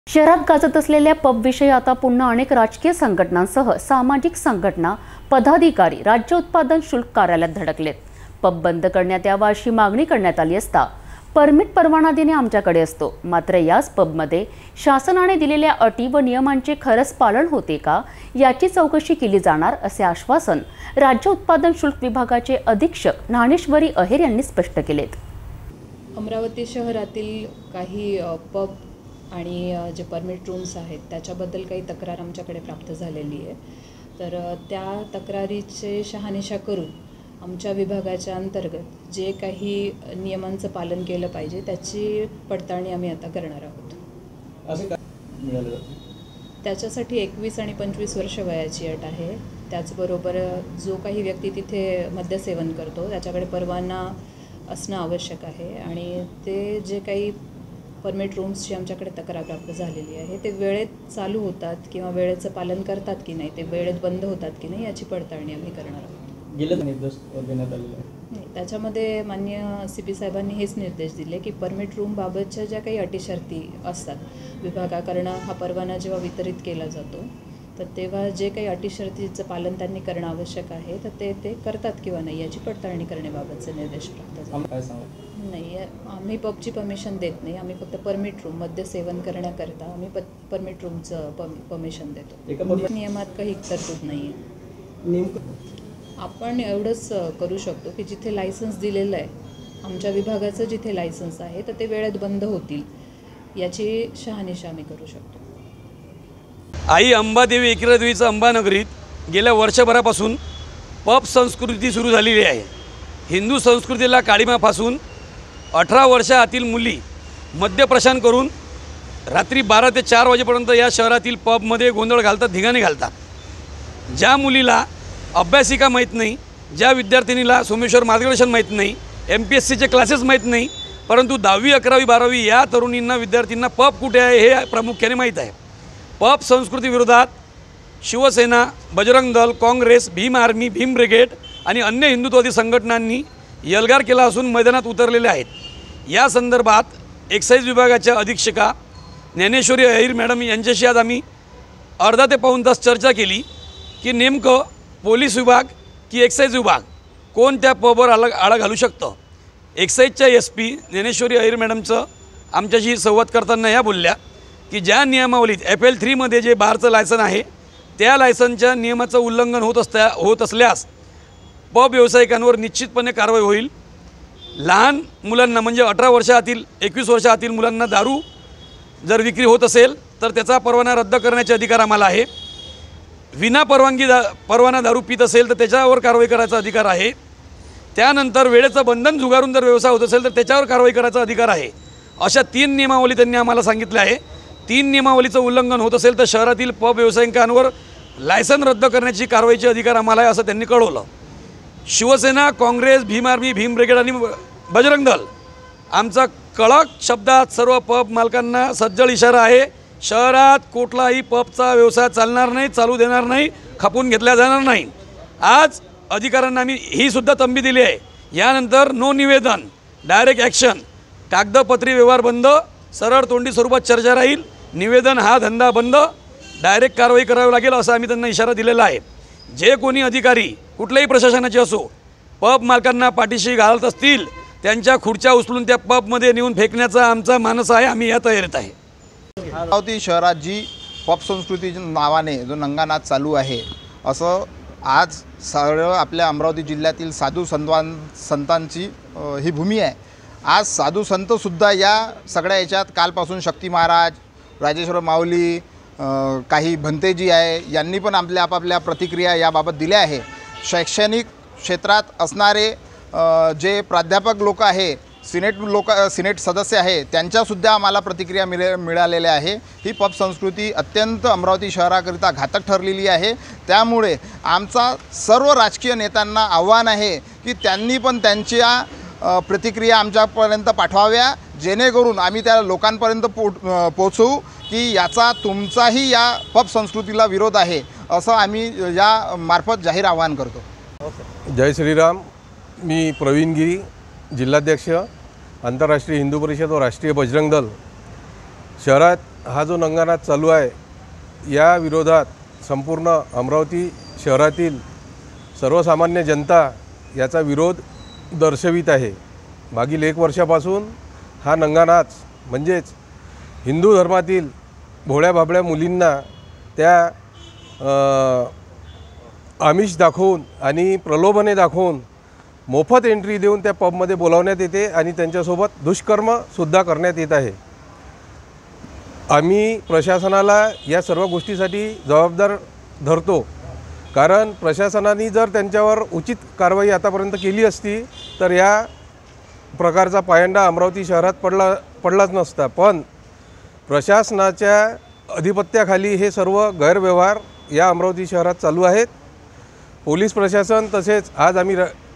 शहरात गाजत असलेल्या पबविषयी आता पुन्हा अनेक राजकीय संघटनांसह सामाजिक संघटना पदाधिकारी राज्य उत्पादन शुल्क कार्यालयात धडकलेत। पब बंद करण्यात यावा अशी मागणी करण्यात आली असता परमिट परवाना देणे आमच्याकडे असतो, मात्र याच पबमध्ये शासनाने दिलेल्या अटी व नियमांचे खरंच पालन होते का याची चौकशी केली जाणार असे आश्वासन राज्य उत्पादन शुल्क विभागाचे अधीक्षक ज्ञानेश्वरी अहेर यांनी स्पष्ट केलेत। अमरावती शहरातील काही पब आणि जे परमिट रूम्स आहेत त्याच्याबद्दल काही तक्रार आमच्याकडे प्राप्त झालेली आहे। तर त्या तक्रारीचे शहानिशा करून आमच्या विभागाच्या अंतर्गत जे काही नियमांचं पालन केलं पाहिजे त्याची पडताळणी आम्ही आता करणार आहोत। असे काय मिळाले? त्याच्यासाठी 21 आणि 25 वर्ष वयाची अट आहे। त्याचबरोबर जो काही व्यक्ती तिथे मद्यसेवन करतो त्याच्याकडे परवाना असणं आवश्यक आहे आणि ते जे काही परमिट रूम्सची आमच्याकडे तक्रार प्राप्त झालेली आहे ते वेळेत चालू होतात किंवा वेळेचं पालन करतात की नाही, ते वेळेत बंद होतात की नाही याची पडताळणी आम्ही करणार आहोत। गेलं निर्देश देण्यात आलेले नाही, त्याच्यामध्ये माननीय CP साहेबांनी हेच निर्देश दिले की परमिट रूम बाबतच्या ज्या काही अटी शर्ती असतात विभागाकडनं हा परवाना जेव्हा वितरित केला जातो तर तेव्हा जे काही अटी शर्तीचं पालन त्यांनी करणं आवश्यक आहे तर ते करतात किंवा नाही याची पडताळणी करण्याबाबतचे निर्देश प्राप्त झाले। नाही, आम्ही पबची परमिशन देत नाही, आम्ही फक्त परमिट रूम मध्ये सेवन करण्याकरता आम्ही परमिट रूमचं परमिशन देतो। नियमात काही तरतूद नाही आहे। आपण एवढंच करू शकतो की जिथे लायसन्स दिलेलं आहे आमच्या विभागाचं जिथे लायसन्स आहे तर ते वेळेत बंद होतील याची शहानिशा आम्ही करू शकतो। आई अंबादेवी एकविरादेवीचं अंबानगरीत गेल्या वर्षभरापासून पब संस्कृती सुरू झालेली आहे। हिंदू संस्कृतीला काळीमा फासून 18 वर्षातील मुली मद्यप्रशान करून रात्री 12 ते 4 वाजेपर्यंत या शहरातील पबमध्ये गोंधळ घालतात, धिंगाणे घालतात। ज्या मुलीला अभ्यासिका माहीत नाही, ज्या विद्यार्थिनीला सोमेश्वर मार्गदर्शन माहीत नाही, MPSCचे क्लासेस माहीत नाही, परंतु 10वी 11वी 12वी या तरुणींना विद्यार्थ्यांना पब कुठे आहे हे प्रामुख्याने माहीत आहे। Pub संस्कृतीविरोधात Shiv Sena, Bajrang Dal, Congress, Bhim army, Bhim brigade आणि अन्य हिंदुत्ववादी संघटनांनी एल्गार केला असून मैदानात उतरलेले आहेत। या संदर्भात एक्साईज विभागाच्या अधीक्षका ज्ञानेश्वरी अहेर मॅडम यांच्याशी आज आम्ही अर्धा ते पाऊण तास चर्चा केली की नेमकं पोलीस विभाग की एक्साईज विभाग कोण त्या पबवर आळा घालू शकतं। एक्साईजच्या SP ज्ञानेश्वरी अहेर मॅडमचं आमच्याशी संवाद करताना या बोलल्या की ज्या नियमावलीत FL3 मध्ये जे बारचं लायसन आहे त्या लायसनच्या नियमाचं उल्लंघन होत असल्यास पब व्यावसायिकांवर निश्चितपणे कारवाई होईल। लहान मुलांना म्हणजे 18 वर्षातील 21 वर्षातील मुलांना दारू जर विक्री होत असेल तर त्याचा परवाना रद्द करण्याचे अधिकार आम्हाला आहे। विना परवाना दारू पित असेल तर त्याच्यावर कारवाई करायचा अधिकार आहे। त्यानंतर वेळेचं बंधन झुगारून जर व्यवसाय होत असेल तर त्याच्यावर कारवाई करायचा अधिकार आहे। अशा 3 नियमावली त्यांनी आम्हाला सांगितले आहे। 3 नियमावलीचं उल्लंघन होत असेल तर शहरातील पब व्यावसायिकांवर लायसन रद्द करण्याची कारवाईचे अधिकार आम्हाला आहे असं त्यांनी कळवलं। शिवसेना, काँग्रेस, भीम आर्मी, भीम ब्रिगेड आणि बजरंग दल आमचा कडक शब्दात सर्व पब मालकांना सज्जड इशारा आहे, शहरात कुठलाही पबचा व्यवसाय चालणार नाही, चालू देणार नाही, खपून घेतला जाणार नाही। आज अधिकाऱ्यांना आम्ही ही सुद्धा तंबी दिली आहे, यानंतर नो निवेदन, डायरेक्ट ॲक्शन, कागदपत्री व्यवहार बंद, सरळ तोंडी स्वरूपात चर्चा राहील, निवेदन हा धंदा बंद, डायरेक्ट कारवाई करावी लागेल असा आम्ही त्यांना इशारा दिलेला आहे। जे कोणी अधिकारी कुठल्याही प्रशासनाचे असो पब मालकांना पाठीशी घालत असतील त्यांच्या खुर्च्या उचलून त्या पबमध्ये नेऊन फेकण्याचा आमचा मानस आहे, आम्ही या तयारीत आहे। अमरावती शहरात जी पब संस्कृतीच्या नावाने जो नंगानाच चालू आहे असं आज सर्व आपल्या अमरावती जिल्ह्यातील साधू संतांची ही भूमी आहे। आज साधू संतसुद्धा या सगळ्या याच्यात कालपासून शक्ती महाराज, राजेश्वर माऊली, काही भंतेजी आहे यांनी पण आपापल्या प्रतिक्रिया याबाबत दिल्या आहे। शैक्षणिक क्षेत्रात असणारे जे प्राध्यापक लोक आहे, सिनेट सदस्य आहे त्यांच्यासुद्धा आम्हाला प्रतिक्रिया मिळालेल्या आहे। ही पब संस्कृती अत्यंत अमरावती शहराकरिता घातक ठरलेली आहे। त्यामुळे आमचा सर्व राजकीय नेत्यांना आव्हान आहे की त्यांनी पण त्यांच्या प्रतिक्रिया आमच्यापर्यंत पाठवाव्या, जेणेकरून आम्ही त्या लोकांपर्यंत पोहोचवू की याचा तुमचाही या पब संस्कृतीला विरोध आहे असं आम्ही या मार्फत जाहीर आवाहन करतो। जय श्रीराम। मी प्रवीण गिरी, जिल्हाध्यक्ष आंतरराष्ट्रीय हिंदू परिषद व राष्ट्रीय बजरंग दल। शहरात हा जो नंगानाच चालू आहे या विरोधात संपूर्ण अमरावती शहरातील सर्वसामान्य जनता याचा विरोध दर्शवित आहे। मागील 1 वर्षापासून हा नंगानाच म्हणजेच हिंदू धर्मातील भोळ्या भाबड्या मुलींना त्या आमिष दाखवून आणि प्रलोभने दाखवून मोफत एंट्री देऊन त्या पबमध्ये बोलावण्यात येते आणि त्यांच्यासोबत दुष्कर्मसुद्धा करण्यात येत आहे। आम्ही प्रशासनाला या सर्व गोष्टीसाठी जबाबदार धरतो, कारण प्रशासनाने जर त्यांच्यावर उचित कारवाई आतापर्यंत केली असती तर या प्रकारचा पायंडा अमरावती शहरात पडलाच नसता। पण प्रशासनाच्या अधिपत्याखाली हे सर्व गैरव्यवहार या अमरावती शहरात चालू आहेत। पोलीस प्रशासन तसेच आज आम्ही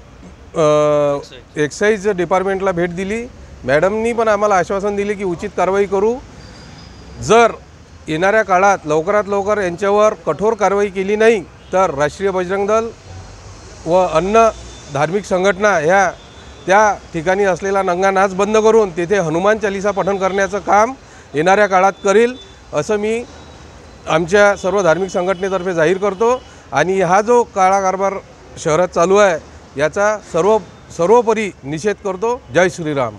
एक्साईज डिपार्टमेंटला भेट दिली। मॅडमनी पण आम्हाला आश्वासन दिले की उचित कारवाई करू। जर येणाऱ्या काळात लवकरात लवकर यांच्यावर कठोर कारवाई केली नाही तर राष्ट्रीय बजरंग दल व अन्य धार्मिक संघटना ह्या त्या ठिकाणी असलेला नंगानाच बंद करून तेथे हनुमान चालीसा पठण करण्याचं काम येणाऱ्या काळात करील असं मी आमच्या सर्व धार्मिक संघटनेतर्फे जाहीर करतो। आणि हा जो काळा कारभार शहरात चालू आहे याचा सर्वोपरी निषेध करतो। जय श्रीराम।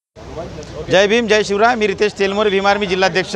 जय भीम, जय शिवराय। मी रितेश तेलमोरे, भीम आर्मी जिल्हाध्यक्ष।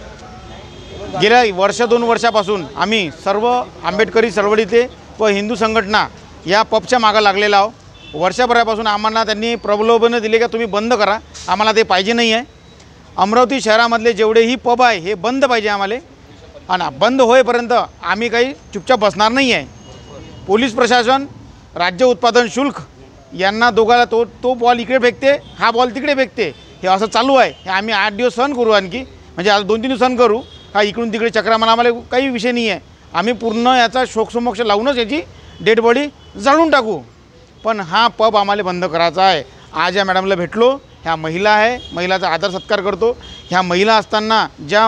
गेल्या 1-2 वर्षापासून आम्ही सर्व आंबेडकरी चळवळीचे व हिंदू संघटना या पबच्या मागं लागलेला आहोत। वर्षभरापासून आम्हाला त्यांनी प्रलोभन दिले की तुम्ही बंद करा, आम्हाला ते पाहिजे नाही आहे। अमरावती शहरामधले जेवढेही पब आहे हे बंद पाहिजे आम्हाला, आणि बंद होईपर्यंत आम्ही काही चुपचाप बसणार नाही आहे। पोलीस प्रशासन, राज्य उत्पादन शुल्क यांना दोघाला तो बॉल इकडे फेकते, हा बॉल तिकडे फेकते, हे असं चालू आहे। हे आम्ही 8 दिवस सहन करू, आणखी म्हणजे आज 2-3 दिवस सहन करू। हा इकडून तिकडे चक्रा मला आम्हाला काही विषय नाही आहे। आम्ही पूर्ण याचा शोकसमोक्ष लावूनच याची डेड बॉडी जाळून टाकू, पण हा पब आम्हाला बंद करायचा आहे। आज या मॅडमला भेटलो, ह्या महिला आहे, महिलाचा आदर सत्कार करतो। ह्या महिला असताना ज्या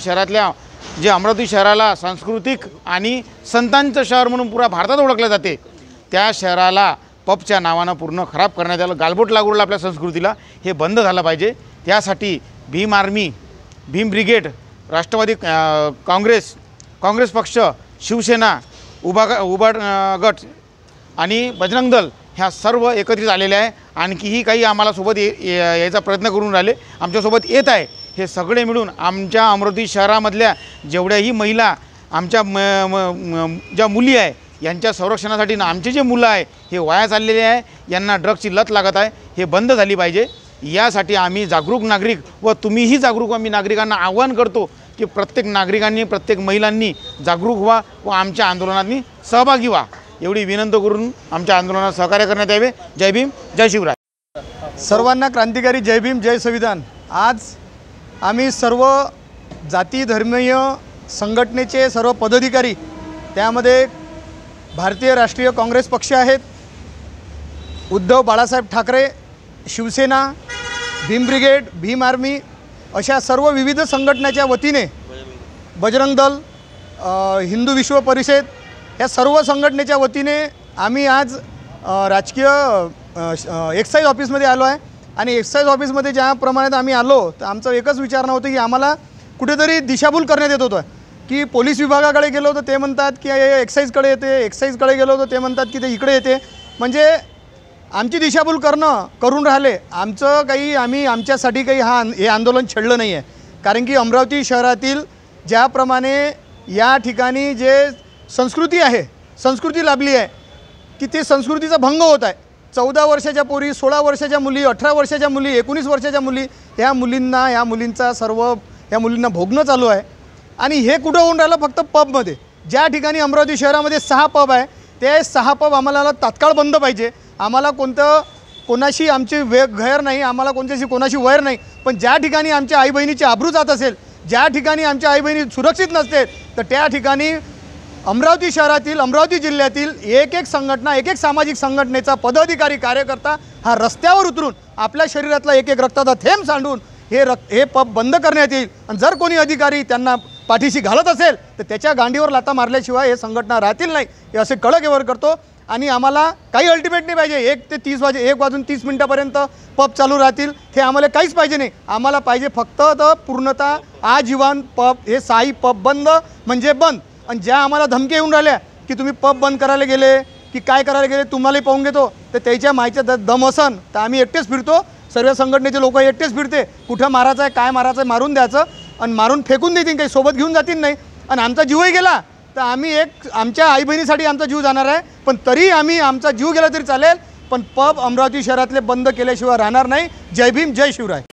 अमरावती शहराला सांस्कृतिक आणि संतांचं शहर म्हणून पुरा भारतात ओळखले जाते, त्या शहराला पबच्या नावानं पूर्ण खराब करण्यात आलं, गालबोट लागू लागलं आपल्या संस्कृतीला। हे बंद झालं पाहिजे। त्यासाठी Bhim army, Bhim brigade, Rashtrawadi Congress पक्ष, शिवसेना, उबाड गट आणि बजरंग दल ह्या सर्व एकत्रित आलेले आहे। आणखीही काही आम्हाला सोबत यायचा प्रयत्न करून राहिले, आमच्यासोबत येत आहे। हे सगळे मिळून आमच्या अमरावती शहरामधल्या जेवढ्याही महिला, आमच्या ज्या मुली आहे यांच्या संरक्षणासाठी ना आमचे जे मुलं आहे हे वाया चाललेले आहे, यांना ड्रग्सची लत लागत आहे, हे बंद झाली पाहिजे। यासाठी आम्ही जागरूक नागरिक व तुम्हीही जागरूक, आम्ही नागरिकांना आवाहन करतो की प्रत्येक नागरिकांनी, प्रत्येक महिलांनी जागरूक व्हा व आमच्या आंदोलनात सहभागी व्हा, एवढी विनंती करून आमच्या आंदोलनात सहकार्य करण्यात यावे। जय भीम, जय शिवराय। सर्वांना क्रांतिकारी जय भीम, जय संविधान। आज आम्ही सर्व जाती धर्मीय संघटनेचे सर्व पदाधिकारी, त्यामध्ये भारतीय राष्ट्रीय काँग्रेस पक्ष आहेत, उद्धव बाळासाहेब ठाकरे, शिवसेना, भीम ब्रिगेड, भीम आर्मी अशा सर्व विविध संघटनेच्या वतीने, बजरंग दल, हिंदू विश्व परिषद या सर्व संघटनेच्या वतीने आम्ही आज राजकीय एक्साईज ऑफिसमध्ये आलो आहे। आणि एक्साईज ऑफिसमध्ये ज्याप्रमाणे आम्ही आलो तर आमचं एकच विचार नव्हतं की आम्हाला कुठेतरी दिशाभूल करण्यात येत होतं की पोलीस विभागाकडे गेलो तर ते म्हणतात की एक्साईजकडे येते, एक्साईजकडे गेलो तर ते म्हणतात की ते इकडे येते, म्हणजे आमची दिशाभूल करून राहिले। आमचं काही आम्ही आमच्यासाठी काही हे आंदोलन छेडलं नाही आहे, कारण की अमरावती शहरातील ज्याप्रमाणे या ठिकाणी जे संस्कृती आहे, संस्कृती लाभली आहे की ते संस्कृतीचा भंग होत आहे। 14 वर्षाच्या पोरी, 16 वर्षाच्या मुली, 18 वर्षाच्या मुली, 19 वर्षाच्या मुली, ह्या मुलींना भोगणं चालू आहे। आणि हे कुठं होऊन राहिलं? फक्त पबमध्ये। ज्या ठिकाणी अमरावती शहरामध्ये 6 पब आहे, ते 6 पब आम्हाला तात्काळ बंद पाहिजे। आम्हाला कोणाशी आमची गैर नाही, आम्हाला कोणाशी वैर नाही, पण ज्या ठिकाणी आमच्या आई बहिणीची आबरू जात असेल, ज्या ठिकाणी आमच्या आई बहिणी सुरक्षित नसते, तर त्या ठिकाणी अमरावती शहरातील, अमरावती जिल्ह्यातील एक संघटना, एक सामाजिक संघटनेचा पदाधिकारी, कार्यकर्ता हा रस्त्यावर उतरून आपल्या शरीरातला एक रक्ताचा थेंब सांडून हे पब बंद करण्यात येईल। आणि जर कोणी अधिकारी त्यांना पाठीशी घालत असेल तर त्याच्या गांडीवर लाथा मारल्याशिवाय हे संघटना राहतील नाही, हे असे कडक व्यवहार करतो। आणि आम्हाला काही अल्टिमेट नाही पाहिजे 1 ते 30 वाजे 1 वाजून 30 मिनटापर्यंत पब चालू राहतील ते आम्हाला काहीच पाहिजे नाही. आम्हाला पाहिजे फक्त तर पूर्णतः आजीवन पब हे 6 पब बंद म्हणजे बंद. आणि ज्या आम्हाला धमकी येऊन राहिल्या की तुम्ही पब बंद करायला गेले की काय करायला गेले तुम्हालाही पाहून घेतो, तर त्याच्या माहितीचा दम असन तर आम्ही एकटेच फिरतो. सर्व संघटनेचे लोक एकटेच फिरते. कुठं मारायचं आहे काय मारायचं आहे मारून द्यायचं आणि मारून फेकून देतील, काही सोबत घेऊन जातील नाही. आणि आमचा जीवही गेला तर आम्ही आमच्या आई बहिणीसाठी आमचा जीव जाणार आहे, पण तरी आम्ही आमचा जीव गेला तरी चालेल, पण पब अमरावती शहरातले बंद केल्याशिवाय राहणार नाही. जय भीम, जय शिवराय.